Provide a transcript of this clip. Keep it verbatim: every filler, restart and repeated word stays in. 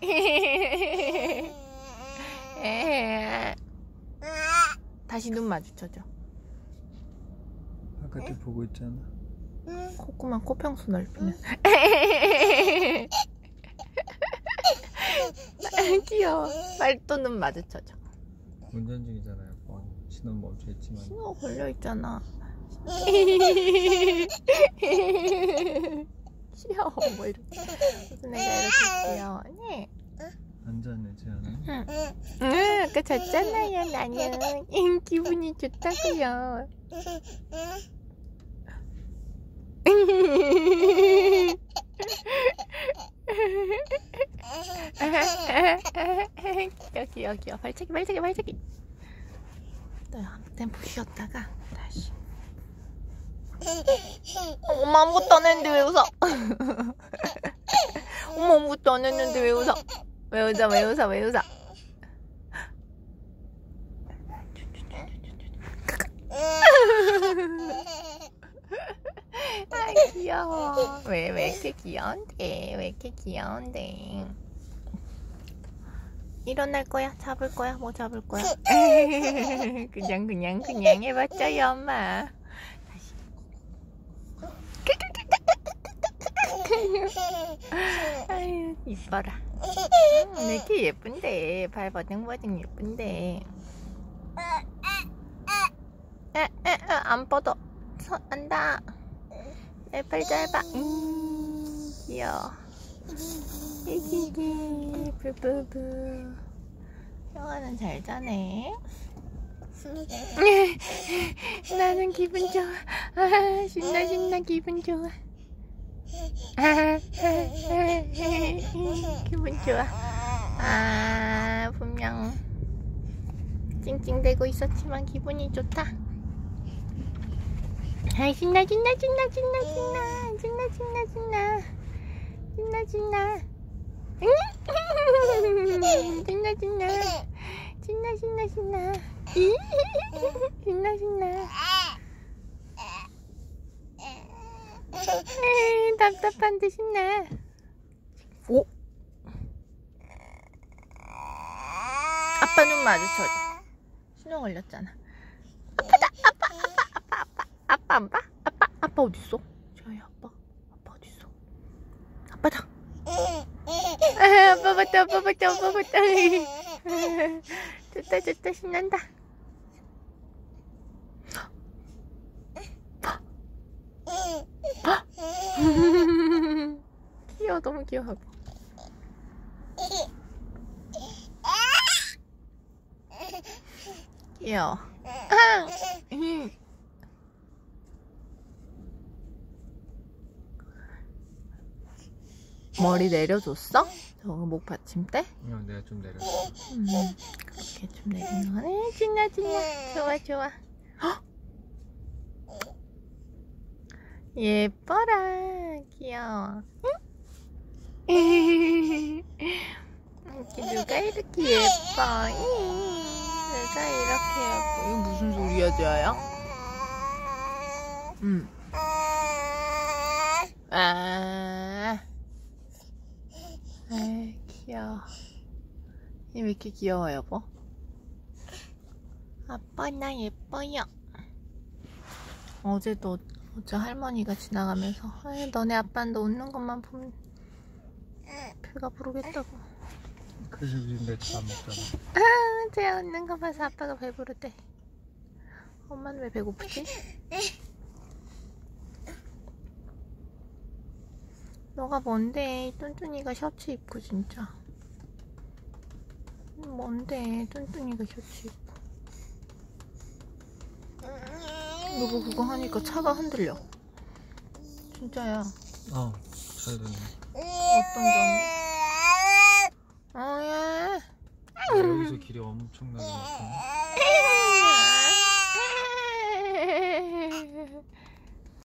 다시 눈 마주쳐줘. 바깥에 보고 있잖아. 콧구멍 코평수 넓히면. 귀여워. 말도 눈 마주쳐줘. 운전 중이잖아요. 뻔. 신호 멈춰 있지만. 신호 걸려 있잖아. 귀여워. 뭐 이렇게. 무슨 애가 이렇게 귀여워니? 앉았네, 지아는. 응. 응, 아까 잤잖아요, 나는. 응, 기분이 좋다고요. 귀여워, 귀여워, 귀여워. 발차기, 발차기, 발차기. 또 한 템포 쉬었다가 다시. 엄마 아무것도 안 했는데 왜 웃어? 엄마 아무것도 안 했는데 왜 웃어? 왜 웃어, 왜 웃어, 왜 웃어? 아, 귀여워. 왜, 왜 이렇게 귀여운데? 왜 이렇게 귀여운데? 일어날 거야? 잡을 거야? 뭐 잡을 거야? 그냥, 그냥, 그냥 해봤자요, 엄마. 다시. 아유, 이뻐라. 음, 왜 이렇게 예쁜데? 발 버둥버둥 예쁜데. 아, 아, 아, 안 뻗어. 손 안다. 내 팔 짧아. 음, 귀여워. 이기기, 부부부. 형아는 잘 자네. 나는 기분 좋아. 아, 신나, 신나, 기분 좋아. 아, 기분 좋아. 아, 분명 찡찡대고 있었지만 기분이 좋다. 아, 신나, 신나, 신나, 신나, 신나, 신나, 신나, 신나, 신나, 신나, 신나, 신나, 신나, 신나, 신나, 신나, 신나. 에이, 답답한데 신나. 오! 아빠 눈 마주쳐줘. 신호 걸렸잖아. 아빠다! 아빠! 아빠! 아빠! 아빠 안 봐? 아빠! 아빠 어딨어? 저희 아빠? 아빠 어딨어? 아빠다! 아, 아빠 봤다! 아빠 봤다! 아빠 봤다! 좋다 좋다 신난다. 귀여워 너무 귀여워. 귀여워. 머리 내려줬어? 저거 목 받침대? 응, 내가 좀 내렸어. 음, 그렇게 좀 내리는 거네. 신나 신나. 좋아 좋아. 헉! 예뻐라. 귀여워. 응? 누가 이렇게 예뻐? 누가 이렇게 예뻐? 이거 무슨 소리야, 지아야? 응. 아, 아이, 귀여워. 얘 왜 이렇게 귀여워, 여보? 아빠, 나 예뻐요. 어제도, 어제 할머니가 지나가면서, 아이, 너네 아빠는 너 웃는 것만 보면 배가 부르겠다고. 그래서 우린 매일 안 먹잖아. 아, 쟤 웃는 거 봐서 아빠가 배부르대. 엄마는 왜 배고프지? 너가 뭔데? 뚠뚠이가 셔츠 입고 진짜. 뭔데? 뚠뚠이가 셔츠 입고. 너가 그거 하니까 차가 흔들려. 진짜야. 어, 잘 되네. 어떤 점이? 어야. 여기서 길이 엄청나게 막히네.